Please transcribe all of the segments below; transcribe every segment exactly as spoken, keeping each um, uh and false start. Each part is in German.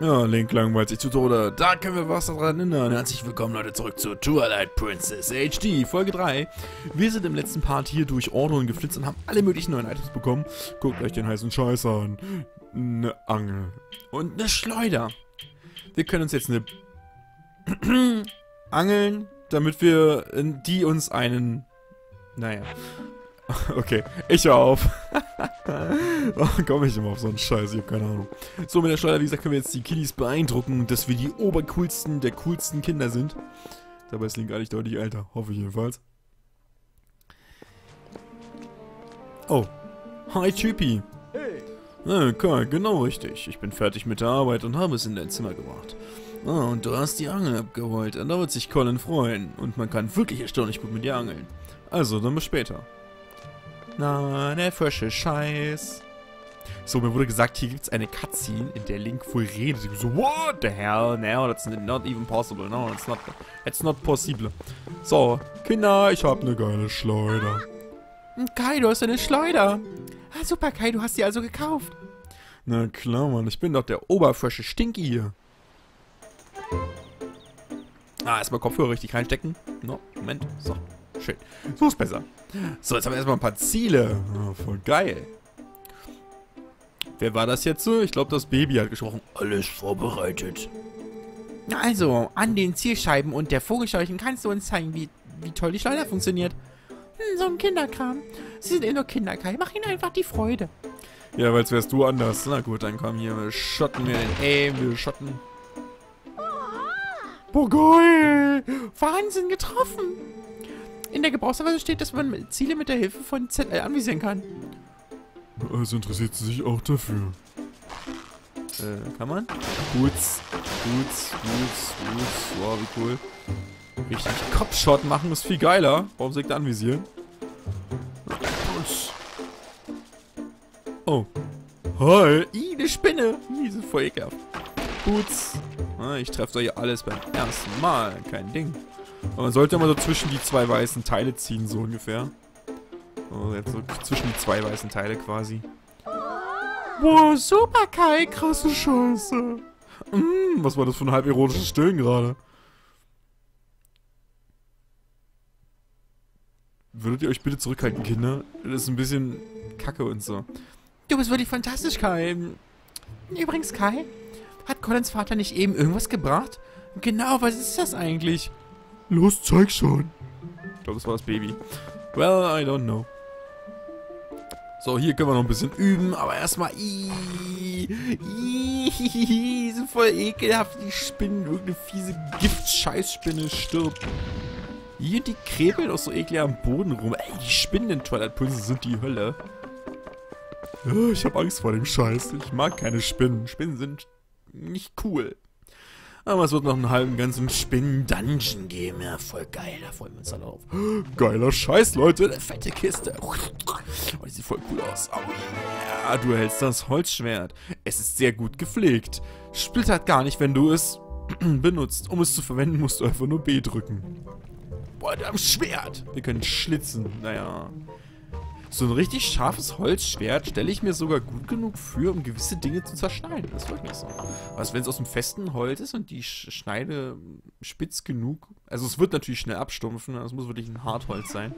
Ja, Link langweilt sich zu Tode. Da können wir was daran ändern. Herzlich willkommen, Leute, zurück zu Twilight Princess H D, Folge drei. Wir sind im letzten Part hier durch Ordnung geflitzt und haben alle möglichen neuen Items bekommen. Guckt euch den heißen Scheiß an. Eine Angel. Und eine Schleuder. Wir können uns jetzt eine angeln, damit wir die uns einen... Naja... Okay, ich hör auf. Oh, komm ich immer auf so einen Scheiß, ich hab keine Ahnung. So, mit der Schleuder, wie gesagt, können wir jetzt die Kiddies beeindrucken, dass wir die obercoolsten der coolsten Kinder sind. Dabei ist Link eigentlich deutlich älter, hoffe ich jedenfalls. Oh, hi Typi. Hey. Ah, okay, genau richtig. Ich bin fertig mit der Arbeit und habe es in dein Zimmer gebracht. Ah, und du hast die Angel abgeholt, da wird sich Colin freuen. Und man kann wirklich erstaunlich gut mit dir angeln. Also, dann bis später. Na, der frische Scheiß. So, mir wurde gesagt, hier gibt es eine Cutscene, in der Link wohl redet. Ich so, what the hell? No, that's not even possible. No, it's not, it's not possible. So, Kinder, ich habe eine geile Schleuder. Kai, du hast eine Schleuder. Ah, super, Kai, du hast die also gekauft. Na klar, Mann, ich bin doch der oberfrische Stinky hier. Ah, erstmal Kopfhörer richtig reinstecken. No, Moment, so. Schön. So ist besser. So, jetzt haben wir erstmal ein paar Ziele. Oh, voll geil. Wer war das jetzt so? Ich glaube, das Baby hat gesprochen. Alles vorbereitet. Also, an den Zielscheiben und der Vogelscheuchen kannst du uns zeigen, wie, wie toll die Schleuder funktioniert. Hm, so ein Kinderkram. Sie sind eh nur Kinder, Kai. Mach ihnen einfach die Freude. Ja, weil wärst du anders. Na gut, dann komm hier. Wir schotten wir den Aim. Wir schotten. Boah, geil. Wahnsinn, getroffen. In der Gebrauchsanweisung steht, dass man Ziele mit der Hilfe von Z L anvisieren kann. Also interessiert sie sich auch dafür. Äh, kann man? Gut, gut, gut, gut. Wow, wie cool. Richtig Kopfshot machen ist viel geiler. Warum soll ich da anvisieren? Oh. Hi. Ih, eine Spinne. Die sind voll ekelhaft. Boots. Ah, ich treffe doch hier alles beim ersten Mal. Kein Ding. Aber man sollte immer so zwischen die zwei weißen Teile ziehen, so ungefähr. Oh, jetzt so zwischen die zwei weißen Teile quasi. Boah, super, Kai, krasse Scheiße. Mm, was war das für ein halb ironisches Stillen gerade? Würdet ihr euch bitte zurückhalten, Kinder? Das ist ein bisschen kacke und so. Du bist wirklich fantastisch, Kai. Übrigens, Kai, hat Colins Vater nicht eben irgendwas gebracht? Genau, was ist das eigentlich? Los, zeig schon. Ich glaube, das war das Baby. Well, I don't know. So, hier können wir noch ein bisschen üben, aber erstmal. Sind voll ekelhaft, die Spinnen. Irgendeine fiese Gift-Scheißspinne stirbt. Hier, die krebeln auch so eklig am Boden rum. Ey, die Spinnen in Twilight Princess sind die Hölle. Ja, ich habe Angst vor dem Scheiß. Ich mag keine Spinnen. Spinnen sind nicht cool. Aber es wird noch einen halben ganzen Spinnen-Dungeon geben. Ja, voll geil. Da freuen wir uns alle auf. Geiler Scheiß, Leute. Eine fette Kiste. Oh, die sieht voll cool aus. Oh, ja, du hältst das Holzschwert. Es ist sehr gut gepflegt. Splittert gar nicht, wenn du es benutzt. Um es zu verwenden, musst du einfach nur B drücken. Boah, da am Schwert. Wir können schlitzen. Naja. So ein richtig scharfes Holzschwert stelle ich mir sogar gut genug für, um gewisse Dinge zu zerschneiden. Das ist wirklich so. Also wenn es aus dem festen Holz ist und die Schneide spitz genug... Also es wird natürlich schnell abstumpfen. Es muss wirklich ein Hartholz sein.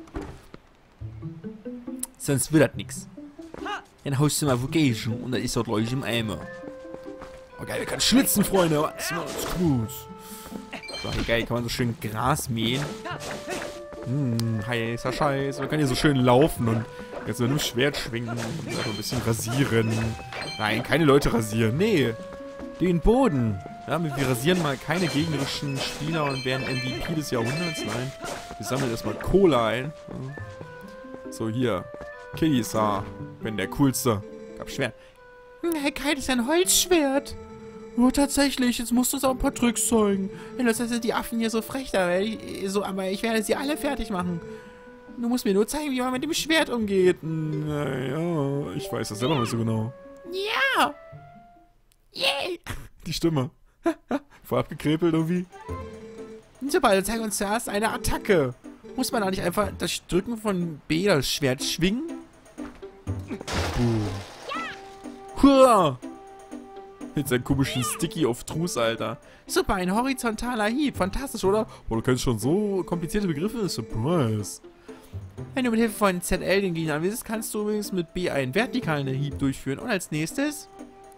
Sonst wird das nichts. Dann haust du mal Vocation und dann ist das gleich im Eimer. Okay, wir können schlitzen, Freunde. Was ist gut. So, hey, geil, kann man so schön Gras mähen. Hm, heißer Scheiß. Man kann hier so schön laufen und jetzt mit einem Schwert schwingen und einfach ein bisschen rasieren. Nein, keine Leute rasieren. Nee, den Boden. Ja, wir rasieren mal keine gegnerischen Spieler und werden M V P des Jahrhunderts. Nein, wir sammeln erstmal Kohle ein. So, hier. Kiddies-Haar. Bin der Coolste. Hab Schwert. Hey Kai, das ist ein Holzschwert. Oh, tatsächlich, jetzt musst du uns auch ein paar Tricks zeigen. Wenn das sind die Affen hier so frech, da werde ich, so, aber ich werde sie alle fertig machen. Du musst mir nur zeigen, wie man mit dem Schwert umgeht. Naja, ich weiß das selber nicht so genau. Ja! Yay! Die Stimme. Voll abgekrepelt irgendwie. Super, dann zeig uns zuerst eine Attacke. Muss man da nicht einfach das Drücken von B das Schwert schwingen? Boom. Hurra! Mit seinem komischen Sticky auf Truß, Alter. Super, ein horizontaler Hieb. Fantastisch, oder? Boah, du kennst schon so komplizierte Begriffe. Surprise. Wenn du mit Hilfe von Z L den Gegner anwesst, kannst du übrigens mit B einen vertikalen Hieb durchführen. Und als nächstes...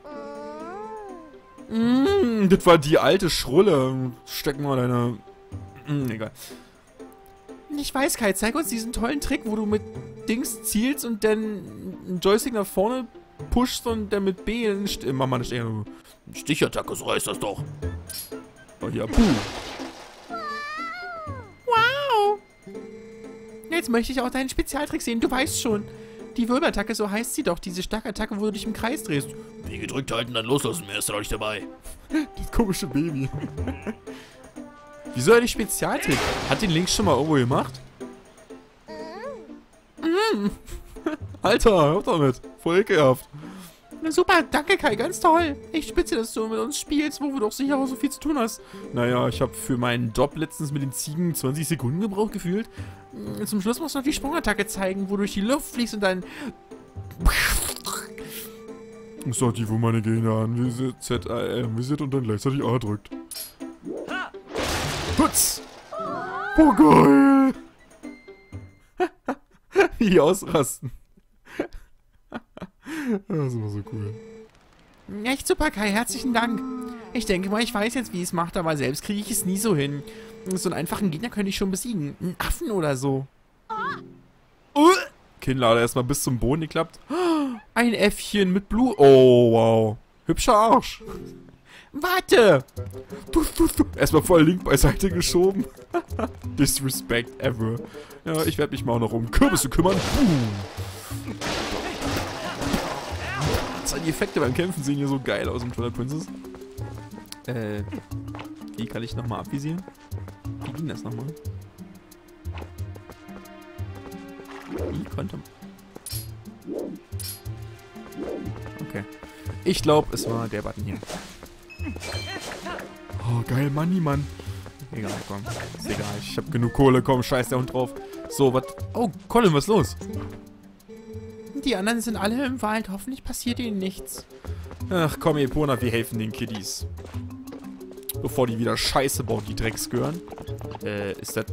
Mmh, das war die alte Schrulle. Steck mal deine... Mmh, egal. Ich weiß, Kai, zeig uns diesen tollen Trick, wo du mit Dings zielst und dann einen Joystick nach vorne pushst und dann mit B einen St mach mal eine Stich Stichattacke, so heißt das doch. Oh ja, puh. Wow! Jetzt möchte ich auch deinen Spezialtrick sehen, du weißt schon. Die Wirbelattacke, so heißt sie doch, diese starke Attacke, wo du dich im Kreis drehst. Wie gedrückt halten, dann loslassen, mehr ist da noch nicht dabei. Das komische Baby. Wieso eigentlich Spezialtrick? Hat den Link schon mal irgendwo gemacht? Mm. Alter, hör damit. Voll ekelhaft. Super, danke Kai, ganz toll. Ich spitze, dass du mit uns spielst, wo du doch sicher auch so viel zu tun hast. Naja, ich habe für meinen Job letztens mit den Ziegen zwanzig Sekunden gebraucht gefühlt. Zum Schluss musst du noch die Sprungattacke zeigen, wo du durch die Luft fliegst und dann... Ist doch die, wo meine Gegner anvisiert, Z A M visiert und dann gleichzeitig A drückt. Putz! Boah, geil! Wie die ausrasten. Das ist immer so cool. Echt super, Kai. Herzlichen Dank. Ich denke mal, ich weiß jetzt, wie es macht, aber selbst kriege ich es nie so hin. So einen einfachen Gegner könnte ich schon besiegen. Einen Affen oder so. Uh! Kinnlade erstmal bis zum Boden geklappt. Ein Äffchen mit Blut. Oh, wow. Hübscher Arsch. Warte! Erstmal voll Link beiseite geschoben. Disrespect ever. Ja, ich werde mich mal auch noch um Kürbisse kümmern. Uh. Die Effekte beim Kämpfen sehen hier so geil aus im Twilight Princess. Äh, wie kann ich nochmal abvisieren? Wie ging das nochmal? Wie konnte... Okay. Ich glaube, es war der Button hier. Oh, geil, Money, Mann. Egal, komm. Ist egal, ich hab genug Kohle, komm, scheiß der Hund drauf. So, was... Oh, Colin, was ist los? Die anderen sind alle im Wald. Hoffentlich passiert ihnen nichts. Ach komm, Epona, wir helfen den Kiddies. Bevor die wieder Scheiße bauen, die Drecksgören. Äh, ist das...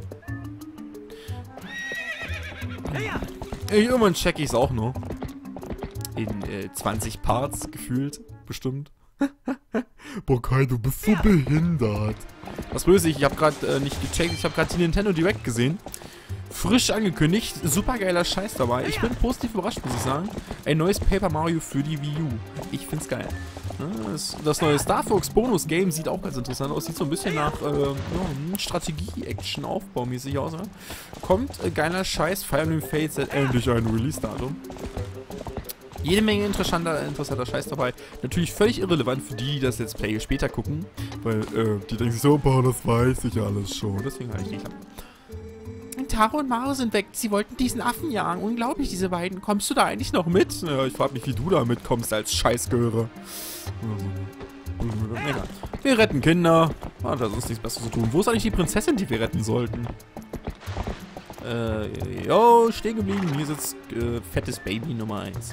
Ey, irgendwann check ich's auch nur. In äh, zwanzig Parts gefühlt, bestimmt. Boah, Kai, du bist so behindert. Was böse ich? Ich hab grad äh, nicht gecheckt. Ich hab grad die Nintendo Direct gesehen. Frisch angekündigt, super geiler Scheiß dabei. Ich bin positiv überrascht, muss ich sagen. Ein neues Paper Mario für die Wii U. Ich find's geil. Das, das neue Star Fox Bonus Game sieht auch ganz interessant aus. Sieht so ein bisschen nach äh, ja, Strategie-Action-Aufbaumäßig aus. Ne? Kommt äh, geiler Scheiß. Fire Emblem Fates hat endlich ein Release-Datum. Jede Menge interessanter, interessanter Scheiß dabei. Natürlich völlig irrelevant für die, die das Let's Play später gucken. Weil äh, die denken sich so, boah, das weiß ich alles schon. Deswegen halt ich nicht ab. Taro und Mario sind weg. Sie wollten diesen Affen jagen. Unglaublich, diese beiden. Kommst du da eigentlich noch mit? Ja, ich frag mich, wie du da mitkommst als Scheißgehöre. Egal. Wir retten Kinder. Ah, da ist uns nichts Besseres zu tun. Wo ist eigentlich die Prinzessin, die wir retten sollten? Äh, jo, stehen geblieben. Hier sitzt äh, fettes Baby Nummer eins.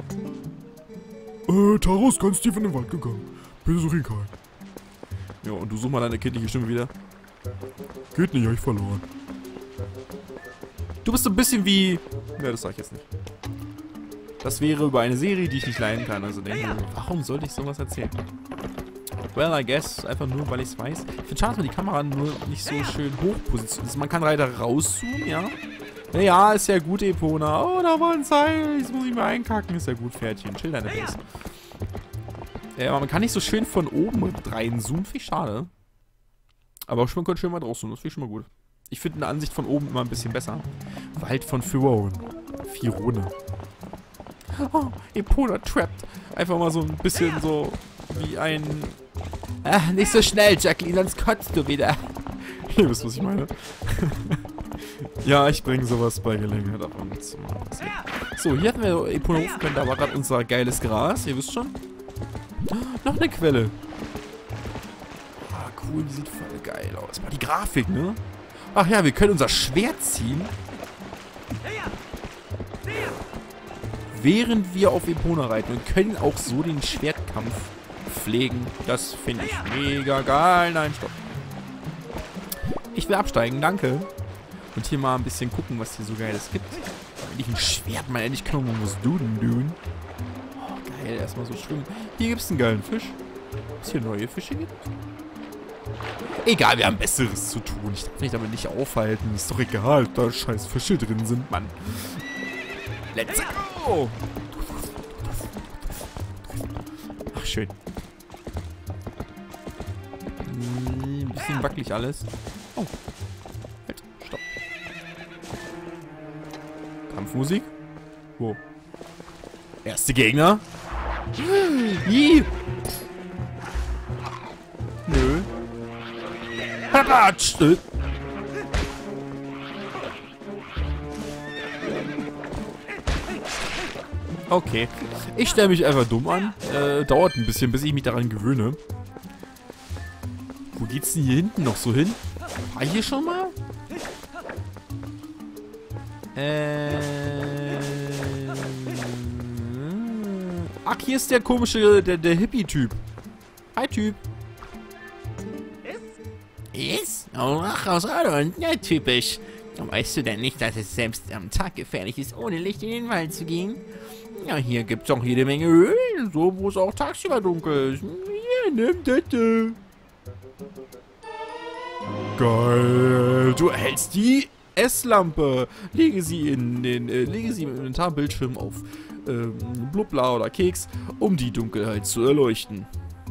Äh, Taro ist ganz tief in den Wald gegangen. Bitte such ihn, Kai. Ja, und du such mal deine kindliche Stimme wieder. Geht nicht, hab ich verloren. Du bist so ein bisschen wie... Ja, das sag ich jetzt nicht. Das wäre über eine Serie, die ich nicht leiden kann. Also denke, warum sollte ich sowas erzählen? Well, I guess. Einfach nur, weil ich es weiß. Ich finde schade, dass man die Kamera nur nicht so schön hoch positioniert. Also man kann weiter rauszoomen, ja. Ja, ja, ist ja gut, Epona. Oh, da war ein Seil. Jetzt muss ich mal einkacken. Ist ja gut, Pferdchen. Chill deine Base. Ja, aber man kann nicht so schön von oben reinzoomen. Finde ich schade. Aber man könnte schön mal draußen. Das finde ich schon mal gut. Ich finde eine Ansicht von oben immer ein bisschen besser. Wald von Firone. Firone. Oh, Epona trapped. Einfach mal so ein bisschen so wie ein... Ah, nicht so schnell, Jacqueline, sonst kotzt du wieder. Ihr wisst, was ich meine. Ja, ich bringe sowas bei Gelegenheit ab und zu. So, hier hatten wir Epona rufen können. Da war gerade unser geiles Gras. Ihr wisst schon. Oh, noch eine Quelle. Ah, cool. Die sieht voll geil aus. Mal die Grafik, ne? Ach ja, wir können unser Schwert ziehen. Während wir auf Epona reiten und können auch so den Schwertkampf auflegen. Das finde ich mega geil. Nein, stopp. Ich will absteigen, danke. Und hier mal ein bisschen gucken, was hier so Geiles gibt. Endlich ein Schwert, mal endlich kann man was duden, duden. Oh, geil, erstmal so schwimmen. Hier gibt es einen geilen Fisch. Was hier neue Fische gibt? Egal, wir haben Besseres zu tun. Ich darf mich damit nicht aufhalten. Ist doch egal, ob da scheiß Fische drin sind, Mann. Let's go! Ach, schön. Ein bisschen wackelig alles. Oh. Halt, stopp. Kampfmusik? Wo? Erste Gegner? Ih. Nö. Patsch! Okay. Ich stelle mich einfach dumm an. Äh, dauert ein bisschen, bis ich mich daran gewöhne. Wo geht's denn hier hinten noch so hin? War hier schon mal? Äh. Ach, hier ist der komische, der, der Hippie-Typ. Hi, Typ. Ist? Oh, ach, aus Irland. Ja, typisch. Weißt du denn nicht, dass es selbst am Tag gefährlich ist, ohne Licht in den Wald zu gehen? Ja, hier gibt's auch jede Menge Öl, so wo es auch tagsüber dunkel ist. Hier, nimm das. Geil. Du erhältst die Esslampe. Lege sie in den, äh, lege sie im Inventarbildschirm auf ähm, Blubla oder Keks, um die Dunkelheit zu erleuchten.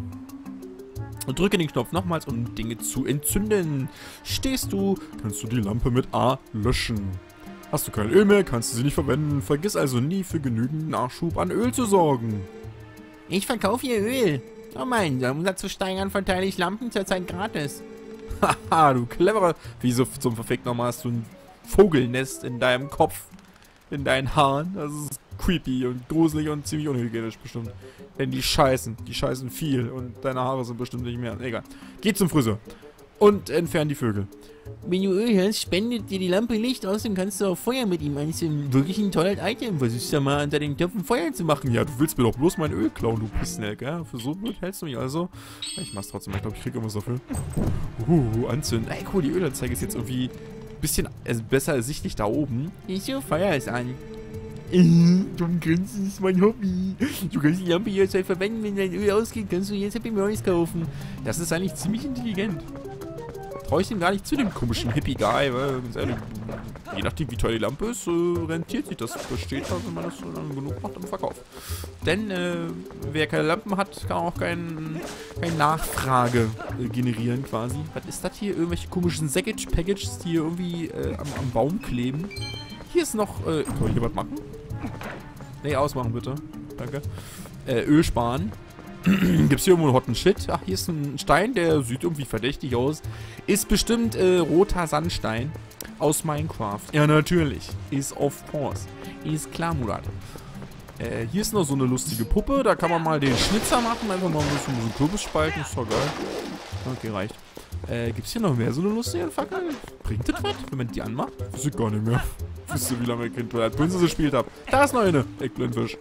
Und drücke den Knopf nochmals, um Dinge zu entzünden. Stehst du, kannst du die Lampe mit A löschen. Hast du kein Öl mehr, kannst du sie nicht verwenden. Vergiss also nie, für genügend Nachschub an Öl zu sorgen. Ich verkaufe hier Öl. Oh mein, um Umsatz zu steigern, verteile ich Lampen zurzeit gratis. Haha, du cleverer. Wieso zum Verfick nochmal hast du ein Vogelnest in deinem Kopf, in deinen Haaren? Das ist creepy und gruselig und ziemlich unhygienisch bestimmt. Denn die scheißen, die scheißen viel und deine Haare sind bestimmt nicht mehr. Egal. Geh zum Friseur und entfern die Vögel. Wenn du Öl hast, spendet dir die Lampe Licht aus, dann kannst du auch Feuer mit ihm. Das ist wirklich ein tolles Item. Versuchst ja mal unter den Töpfen Feuer zu machen. Ja, du willst mir doch bloß mein Öl klauen, du Pissneck, ja? Für so blöd hältst du mich also. Ich mach's trotzdem, ich glaube, ich krieg irgendwas dafür. Uh, anzünden. Ey, cool, die Ölanzeige ist jetzt irgendwie ein bisschen also besser ersichtlich da oben. Ich so, Feuer ist an. Dumm Grinsen ist mein Hobby. Du kannst die Lampe jederzeit verwenden, wenn dein Öl ausgeht, kannst du jetzt Happy Memories kaufen. Das ist eigentlich ziemlich intelligent. Traue ich dem gar nicht zu, dem komischen Hippie-Guy, weil, ganz ehrlich, je nachdem wie teuer die Lampe ist, äh, rentiert sich das. Das steht da, wenn man das so lange genug macht im Verkauf. Denn, äh, wer keine Lampen hat, kann auch kein, keine Nachfrage äh, generieren, quasi. Was ist das hier? Irgendwelche komischen Sackage-Packages, die hier irgendwie äh, am, am Baum kleben. Hier ist noch, äh, soll ich hier was machen? Nee, ausmachen bitte. Danke. Äh, Öl sparen. Gibt's hier irgendwo einen hotten Shit? Ach, hier ist ein Stein, der sieht irgendwie verdächtig aus. Ist bestimmt äh, roter Sandstein aus Minecraft. Ja, natürlich. Is of course. Ist klar, Murat. Äh, hier ist noch so eine lustige Puppe. Da kann man mal den Schnitzer machen. Einfach mal ein bisschen so Kürbis spalten. Ist doch geil. Okay, reicht. Äh, gibt's hier noch mehr so eine lustige Fackel? Bringt das was, wenn man die anmacht? Weiß ich gar nicht mehr. Wisst ihr, wie lange ich Kind Twilight Princess gespielt habe? Da ist noch eine. Eckblindfisch.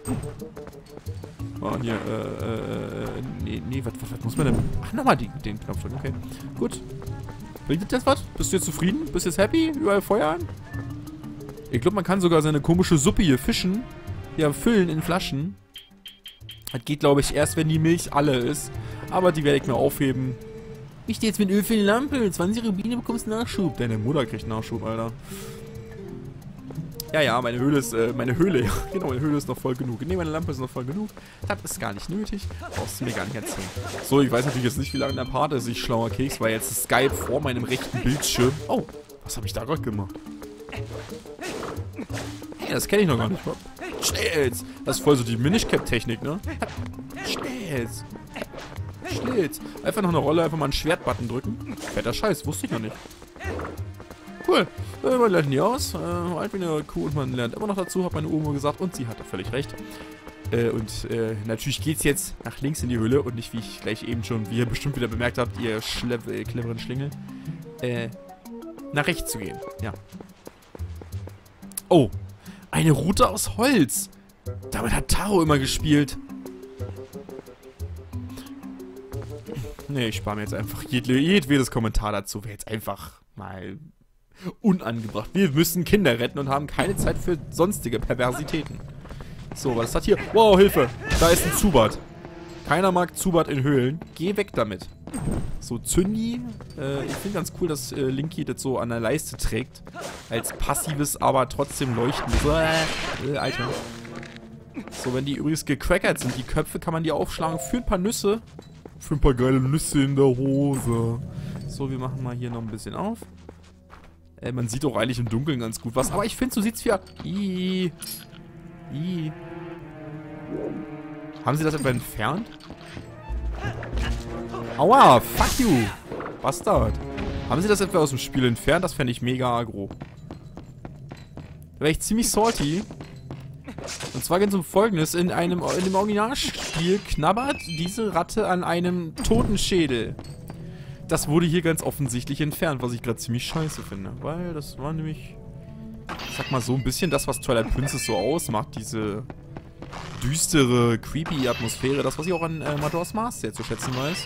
Oh, hier, äh, äh, nee, nee, was, was, was muss man denn? Ach, nochmal den Knopf drücken, okay. Gut. Bringt das was? Bist du jetzt zufrieden? Bist du jetzt happy? Überall Feuer an? Ich glaube, man kann sogar seine komische Suppe hier fischen. Ja, füllen in Flaschen. Das geht, glaube ich, erst, wenn die Milch alle ist. Aber die werde ich mir aufheben. Ich stehe jetzt mit Öl für die Lampe. zwanzig Rubine bekommst Nachschub. Deine Mutter kriegt Nachschub, Alter. Ja, ja, meine Höhle ist, äh, meine Höhle, ja, genau, meine Höhle ist noch voll genug. Ne, meine Lampe ist noch voll genug. Das ist gar nicht nötig. Brauchst du mir gar nicht erzählen. So, ich weiß natürlich jetzt nicht, wie lange der Part ist. Ich schlauer Keks, weil jetzt ist Skype vor meinem rechten Bildschirm. Oh, was habe ich da gerade gemacht? Hey, das kenne ich noch gar nicht. Schnell's! Das ist voll so die Minish-Cap-Technik, ne? Schnell's! Schnell's! Einfach noch eine Rolle, einfach mal einen Schwertbutton drücken. Fetter Scheiß, wusste ich noch nicht. Cool. Äh, man lernt nie aus. Äh, alt wie eine Kuh und man lernt immer noch dazu, hat meine Oma gesagt. Und sie hat da völlig recht. Äh, und äh, natürlich geht's jetzt nach links in die Höhle und nicht, wie ich gleich eben schon, wie ihr bestimmt wieder bemerkt habt, ihr äh, cleveren Schlingel, äh, nach rechts zu gehen. Ja. Oh. Eine Route aus Holz. Damit hat Taro immer gespielt. Nee, ich spare mir jetzt einfach jed jedwedes Kommentar dazu. Wäre jetzt einfach mal unangebracht. Wir müssen Kinder retten und haben keine Zeit für sonstige Perversitäten. So, was ist das hier? Wow, Hilfe! Da ist ein Zubat. Keiner mag Zubat in Höhlen. Geh weg damit. So, Zündi. Äh, ich finde ganz cool, dass äh, Linky das so an der Leiste trägt. Als passives, aber trotzdem leuchtendes. Äh, Alter. So, wenn die übrigens gecrackert sind, die Köpfe, kann man die aufschlagen für ein paar Nüsse. Für ein paar geile Nüsse in der Hose. So, wir machen mal hier noch ein bisschen auf. Äh, man sieht auch eigentlich im Dunkeln ganz gut was. Aber ich finde, so sieht's wie... Ih. Ih. Haben sie das etwa entfernt? Aua, fuck you. Bastard. Haben sie das etwa aus dem Spiel entfernt? Das fände ich mega aggro. Da wäre ich ziemlich salty. Und zwar geht es um Folgendes. In einem in dem Originalspiel knabbert diese Ratte an einem toten Schädel. Das wurde hier ganz offensichtlich entfernt, was ich gerade ziemlich scheiße finde. Weil das war nämlich, ich sag mal so ein bisschen das, was Twilight Princess so ausmacht. Diese düstere, creepy Atmosphäre. Das, was ich auch an äh, Majora's Mask sehr zu schätzen weiß.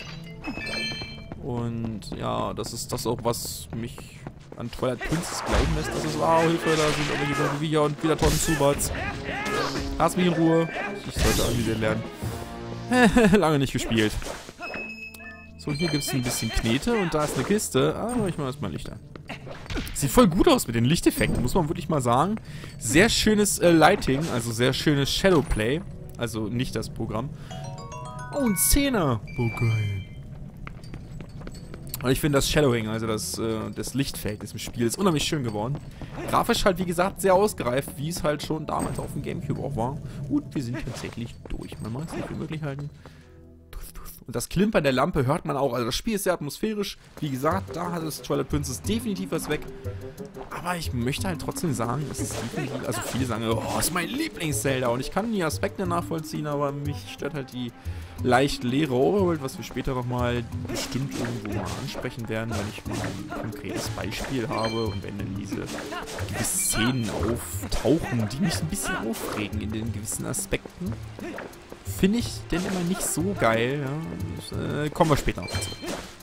Und ja, das ist das auch, was mich an Twilight Princess glauben lässt. Das ist, wow, Hilfe, da sind irgendwelche Viecher und wieder Tonnen Zubats. Lass mich in Ruhe. Ich sollte anvisieren lernen. Lange nicht gespielt. So, hier gibt es ein bisschen Knete und da ist eine Kiste. Aber ich mache erstmal Licht an. Sieht voll gut aus mit den Lichteffekten, muss man wirklich mal sagen. Sehr schönes äh, Lighting, also sehr schönes Shadowplay. Also nicht das Programm. Oh, ein Zehner. Oh, geil. Und ich finde das Shadowing, also das, äh, das Lichtfeld des Spiels, ist unheimlich schön geworden. Grafisch halt, wie gesagt, sehr ausgereift, wie es halt schon damals auf dem Gamecube auch war. Und wir sind tatsächlich durch. Man mag es nicht für möglich halten. Und das Klimpern der Lampe hört man auch. Also das Spiel ist sehr atmosphärisch. Wie gesagt, da hat es Twilight Princess definitiv was weg. Aber ich möchte halt trotzdem sagen, es ist definitiv... Also viele sagen, oh, das ist mein Lieblings-Zelda. Und ich kann die Aspekte nachvollziehen, aber mich stört halt die leicht leere Overworld, was wir später nochmal bestimmt irgendwo mal ansprechen werden, wenn ich mal ein konkretes Beispiel habe. Und wenn dann diese Szenen auftauchen, die mich ein bisschen aufregen in den gewissen Aspekten. Finde ich denn immer nicht so geil. Ja. Das, äh, kommen wir später noch dazu.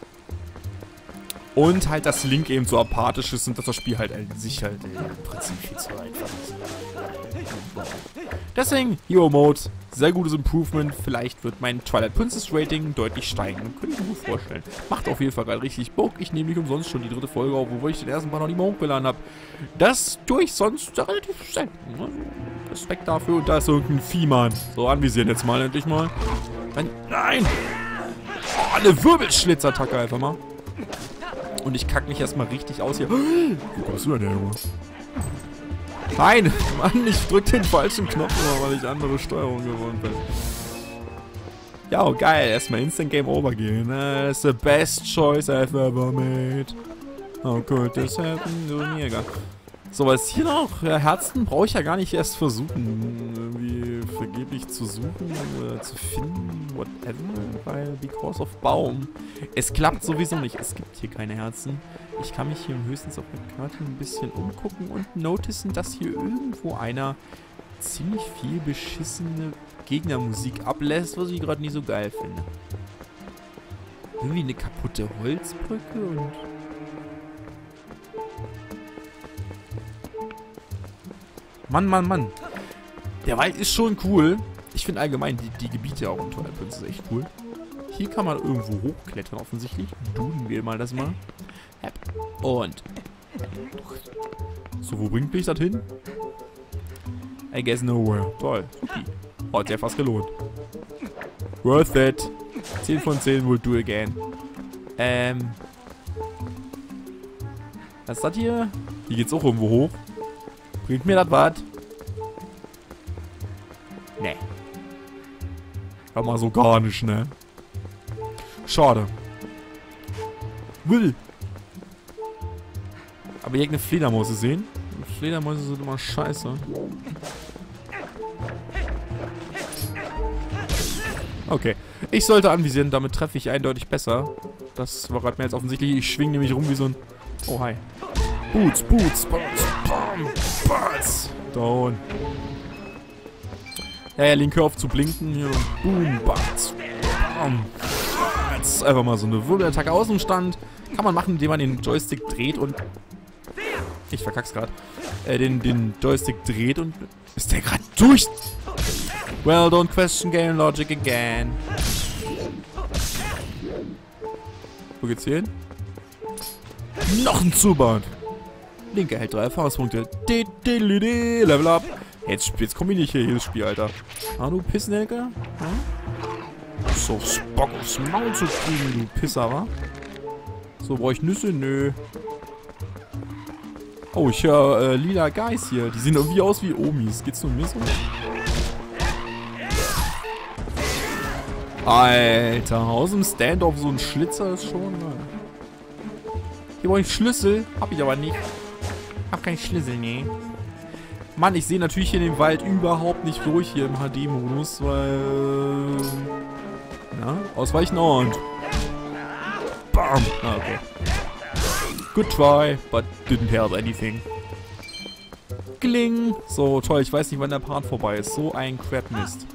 Und halt, dass Link eben so apathisch ist und dass das Spiel halt äh, sich halt äh, im Prinzip viel zu einfach ist. Deswegen, Hero Mode, sehr gutes Improvement. Vielleicht wird mein Twilight Princess Rating deutlich steigen. Könnte ich mir gut vorstellen. Macht auf jeden Fall gerade richtig Bock. Ich nehme nicht umsonst schon die dritte Folge auf, obwohl ich den ersten Part noch nicht mal hochgeladen habe. Das tue ich sonst relativ selten. Ne? Respekt dafür. Und da ist irgendein Viehmann. So, anvisieren jetzt mal endlich mal. Dann, nein! Oh, eine Wirbelschlitzattacke einfach mal. Und ich kacke mich erstmal richtig aus hier. Wo kommst du denn her, Junge? Nein! Mann, ich drück den falschen Knopf, weil ich andere Steuerung gewohnt bin. Ja, oh, geil. Erstmal Instant Game Over gehen. That's the best choice I've ever made. How could this happen to me? Egal. So, was hier noch? Ja, Herzen brauche ich ja gar nicht erst versuchen, irgendwie vergeblich zu suchen oder zu finden, whatever, weil because of Baum. Es klappt sowieso nicht, es gibt hier keine Herzen. Ich kann mich hier höchstens auf der Karte ein bisschen umgucken und noticen, dass hier irgendwo einer ziemlich viel beschissene Gegnermusik ablässt, was ich gerade nicht so geil finde. Irgendwie eine kaputte Holzbrücke und... Mann, Mann, Mann. Der Wald ist schon cool. Ich finde allgemein die, die Gebiete auch in Twilight Princess echt cool. Hier kann man irgendwo hochklettern offensichtlich. Duden wir mal das mal. Und. So, wo bringt mich das hin? I guess nowhere. Toll. Supi. Oh, hat ja fast gelohnt. Worth it. zehn von zehn will do again. Ähm. Was ist das hier? Hier geht's auch irgendwo hoch. Bringt mir das was? Nee. Hör mal so gar nicht, ne? Schade. Will. Aber hier eine Fledermaus sehen. Fledermäuse sind immer scheiße. Okay. Ich sollte anvisieren, damit treffe ich eindeutig besser. Das war gerade mir jetzt offensichtlich. Ich schwinge nämlich rum wie so ein... Oh, hi. Boots, Boots, Boots, Bam, Bats. Down. Ja, ja, Link, hör auf zu blinken. Hier. Boom, Bats. Bam. Batz! Einfach mal so eine Wirbelattacke aus dem Stand. Kann man machen, indem man den Joystick dreht und... Ich verkack's grad. Äh, den, den Joystick dreht und... Ist der gerade durch? Well, don't question game logic again. Wo geht's hier hin? Noch ein Zubat. Linke hält drei Erfahrungspunkte. Level up. Jetzt, jetzt kombiniere ich hier jedes Spiel, Alter. Ah, du Pissnelke? Hm? So, Bock aufs Maul zu kriegen, du Pisser, wa? So, brauche ich Nüsse? Nö. Oh, ich höre äh, lila Guys hier. Die sehen irgendwie aus wie Omis. Geht's nur mir so? Alter, aus dem Standoff so ein Schlitzer ist schon. Ne? Hier brauche ich Schlüssel. Hab ich aber nicht. Hab keinen Schlüssel, nee. Mann, ich sehe natürlich hier den Wald überhaupt nicht durch hier im H D-Modus, weil... Ja, ausweichen und... Bam! Ah, okay. Good try, but didn't help anything. Kling! So, toll, ich weiß nicht, wann der Part vorbei ist. So ein Crap-Mist.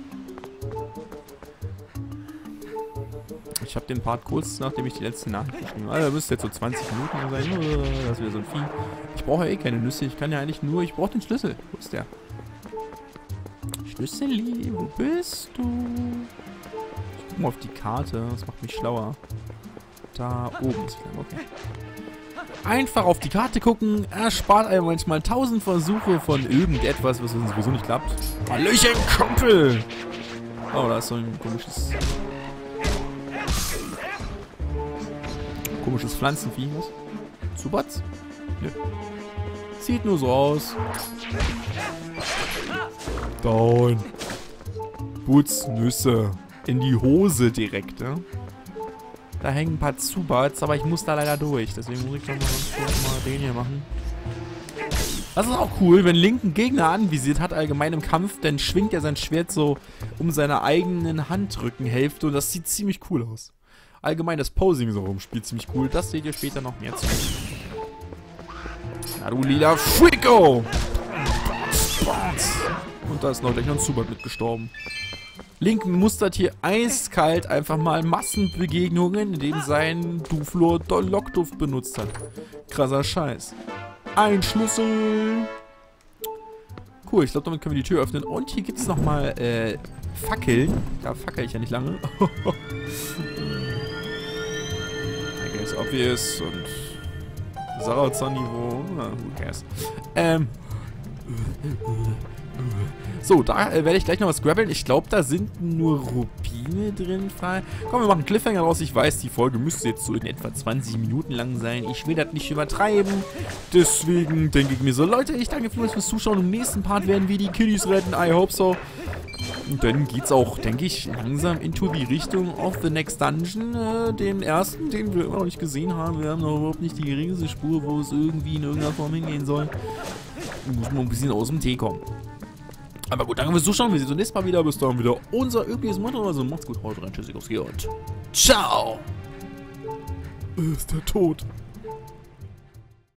Ich habe den Part kurz, nachdem ich die letzte Nachricht geschrieben habe. Also, da müsste jetzt so zwanzig Minuten sein. Das ist wieder so ein Vieh. Ich brauche ja eh keine Nüsse. Ich kann ja eigentlich nur... Ich brauche den Schlüssel. Wo ist der? Schlüsseli, wo bist du? Ich gucke mal auf die Karte. Das macht mich schlauer. Da oben ist wieder. Okay. Einfach auf die Karte gucken. Erspart einem manchmal tausend Versuche von irgendetwas, was uns sowieso nicht klappt. Hallöchen, Kumpel! Oh, da ist so ein komisches... Komisches Pflanzenvieh, was? Zubatz? Nö. Sieht nur so aus. Down. Boots, Nüsse. In die Hose direkt, ne? Da hängen ein paar Zubats, aber ich muss da leider durch. Deswegen muss ich doch mal ganz kurz mal den hier machen. Das ist auch cool, wenn Link einen Gegner anvisiert hat, allgemein im Kampf, dann schwingt er sein Schwert so um seine eigenen Handrückenhälfte und das sieht ziemlich cool aus. Allgemein das Posing so rum spielt ziemlich cool. Das seht ihr später noch mehr zu. Na du lila Freako! Und da ist noch gleich noch ein Zubat mitgestorben. Link mustert hier eiskalt einfach mal Massenbegegnungen, indem sein Duflor Lockduft benutzt hat. Krasser Scheiß. Ein Schlüssel. Cool, ich glaube, damit können wir die Tür öffnen. Und hier gibt es nochmal äh, Fackeln. Da fackel ich ja nicht lange. I guess obvious und Sarazan-Niveau. Who cares? Ähm. So, da äh, werde ich gleich noch was grabbeln. Ich glaube, da sind nur Rubine drin frei. Komm, wir machen einen Cliffhanger raus. Ich weiß, die Folge müsste jetzt so in etwa zwanzig Minuten lang sein. Ich will das nicht übertreiben. Deswegen denke ich mir so, Leute, ich danke vielmals fürs Zuschauen. Im nächsten Part werden wir die Kiddies retten. I hope so. Und dann geht's auch, denke ich, langsam into die Richtung of the next dungeon. Äh, den ersten, den wir immer noch nicht gesehen haben. Wir haben noch überhaupt nicht die geringste Spur, wo es irgendwie in irgendeiner Form hingehen soll. Muss man ein bisschen aus dem Tee kommen. Aber gut, danke fürs Zuschauen. Wir sehen uns nächstes Mal wieder. Bis dahin wieder unser übliches Motto. Also macht's gut, haut rein, tschüssikowski und ciao! Ist der tot?